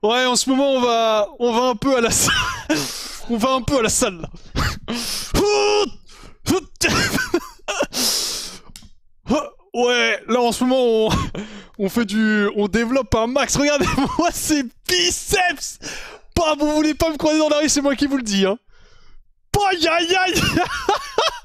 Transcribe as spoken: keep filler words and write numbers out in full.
Ouais, en ce moment, on va, on va un peu à la salle. On va un peu à la salle, là. Ouais, là, en ce moment, on, on fait du... On développe un max. Regardez-moi ces biceps. Bah, vous voulez pas me croiser dans la rue, c'est moi qui vous le dis, hein. Aïe, aïe, aïe.